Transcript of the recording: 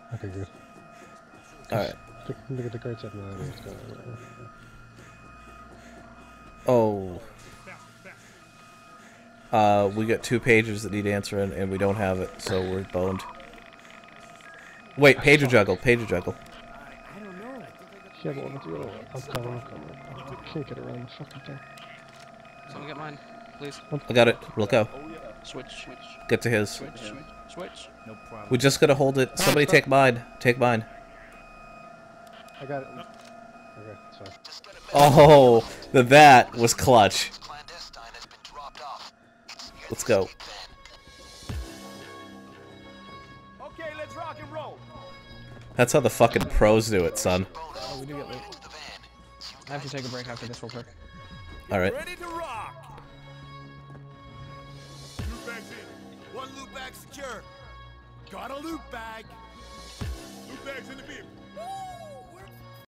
Okay, good. Alright. Look at the cards at now. What's going on? Oh. We got 2 pages that need answering, and we don't have it, so we're boned. Wait, pager juggle, pager juggle. Yeah, but what's going on? I'm coming. I can't get around the fucking thing. Someone get mine, please. I got it. We'll go. Switch. Get to his. Switch. No problem. We just gotta hold it. Somebody take mine. Take mine. I got it. Okay, sorry. Oh, that was clutch. Let's go. Okay, let's rock and roll. That's how the fucking pros do it, son. Oh, we do get late. I have to take a break after this real quick. Alright. Ready to rock. Loot bags in. One loot bag secure. Got a loot bag.